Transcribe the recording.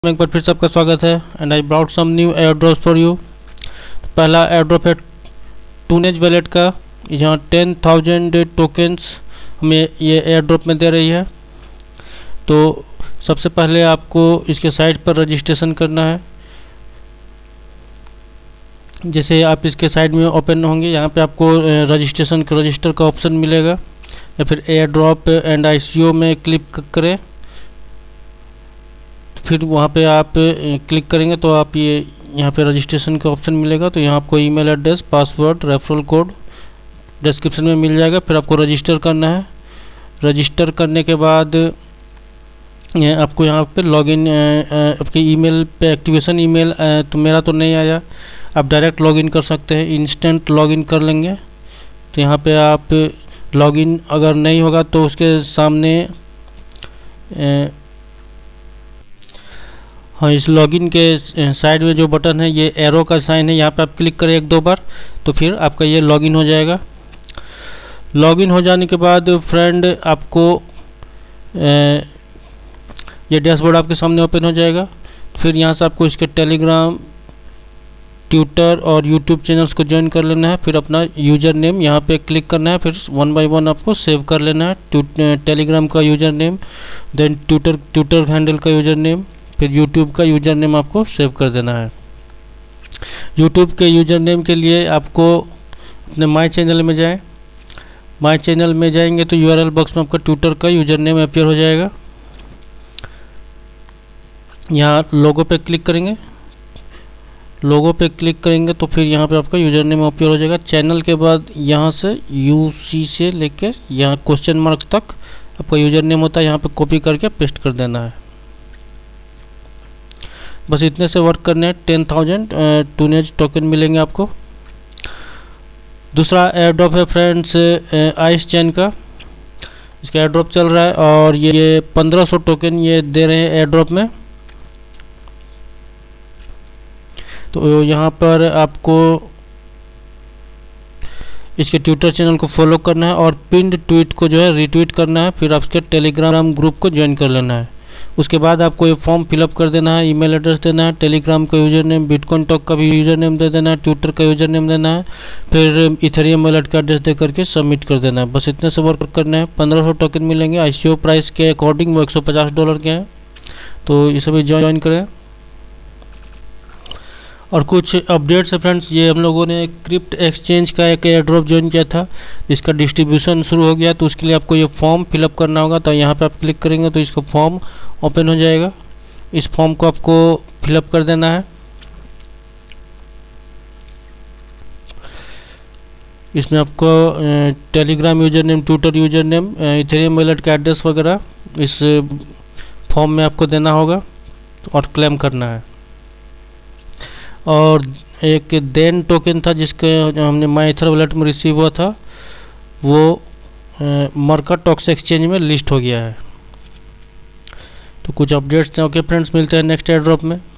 एक बार फिर से आपका स्वागत है and I brought some new air drops for you. पहला एयर ड्रॉप है टूनेज वैलेट का, यहाँ 10,000 टोकन्स हमें ये एयर ड्रॉप में दे रही है। तो सबसे पहले आपको इसके साइट पर रजिस्ट्रेशन करना है। जैसे आप इसके साइट में ओपन होंगे, यहाँ पे आपको रजिस्टर का ऑप्शन मिलेगा, या फिर एयर ड्रॉप एंड ICO में क्लिक करें। फिर वहाँ पे आप क्लिक करेंगे तो आप ये यहाँ पे रजिस्ट्रेशन का ऑप्शन मिलेगा। तो यहाँ आपको email address, password, referral code description में मिल जाएगा। फिर आपको रजिस्टर करना है। रजिस्टर करने के बाद आपको यहाँ पे लॉगिन, आपके ईमेल पे एक्टिवेशन ईमेल, तो मेरा तो नहीं आया, आप डायरेक्ट लॉगिन कर सकते हैं, इंस्टेंट लॉगिन कर लेंगे। तो यहाँ पे आप लॉगिन अगर नहीं होगा तो उसके सामने हाँ, इस लॉगिन के साइड में जो बटन है ये एरो का साइन है, यहाँ पे आप क्लिक करें एक दो बार तो फिर आपका ये लॉगिन हो जाएगा। लॉगिन हो जाने के बाद फ्रेंड आपको ये डैशबोर्ड आपके सामने ओपन हो जाएगा। फिर यहाँ से आपको इसके टेलीग्राम, ट्विटर और यूट्यूब चैनल्स को ज्वाइन कर लेना है। फिर अपना यूज़र नेम यहाँ पे क्लिक करना है, फिर 1 बाय 1 आपको सेव कर लेना है। टेलीग्राम का user name, then Twitter handle का यूज़र नेम, फिर यूट्यूब का यूज़र नेम आपको सेव कर देना है। यूट्यूब के यूज़र नेम के लिए आपको अपने माय चैनल में जाएं। माय चैनल में जाएंगे तो URL बॉक्स में आपका ट्विटर का यूज़र नेम अपीयर हो जाएगा। यहाँ लोगो पे क्लिक करेंगे। लोगो पे क्लिक करेंगे तो फिर यहाँ पे आपका यूज़र नेम अपीयर हो जाएगा। चैनल के बाद यहाँ से UC से लेकर यहाँ क्वेश्चन मार्क तक आपका यूज़र नेम होता है, यहाँ पे कॉपी करके पेस्ट कर देना है। बस इतने से वर्क करने हैं। 10,000 टूनेज टोकन मिलेंगे आपको। दूसरा एयर ड्रॉप है फ्रेंड्स आइस चैन का। इसका एयर ड्रॉप चल रहा है और ये 1500 टोकन ये दे रहे हैं एयर ड्रॉप में। तो यहाँ पर आपको इसके ट्विटर चैनल को फॉलो करना है और पिन्ड ट्वीट को जो है रीट्वीट करना है। फिर आपके टेलीग्राम ग्रुप को ज्वाइन कर लेना है। उसके बाद आपको ये फॉर्म फिलअप कर देना है, ईमेल एड्रेस देना है, टेलीग्राम का यूज़र नेम, बिटकॉइन टॉक का भी यूज़र नेम दे देना है, ट्विटर का यूज़र नेम देना है, फिर इथेरियम वॉलेट का एड्रेस दे करके सबमिट कर देना है। बस इतने से वर्क करना है। 1500 टोकन मिलेंगे। ICO प्राइस के अकॉर्डिंग वो $150 के हैं। तो ये सभी ज्वाइन करें। और कुछ अपडेट्स है फ्रेंड्स, ये हम लोगों ने क्रिप्ट एक्सचेंज का एक एयर ड्रॉप ज्वाइन किया था, इसका डिस्ट्रीब्यूशन शुरू हो गया। तो उसके लिए आपको ये फॉर्म फिलअप करना होगा। तो यहाँ पे आप क्लिक करेंगे तो इसका फॉर्म ओपन हो जाएगा। इस फॉर्म को आपको फिलअप कर देना है। इसमें आपको Telegram user name, Twitter user name, Ethereum wallet का एड्रेस वगैरह इस फॉर्म में आपको देना होगा और क्लेम करना है। और एक देन टोकन था जिसके जो हमने माइथर वॉलेट में रिसीव हुआ था, वो मर्काटॉक्स एक्सचेंज में लिस्ट हो गया है। तो कुछ अपडेट्स थे। ओके फ्रेंड्स, मिलते हैं नेक्स्ट एयर ड्रॉप में।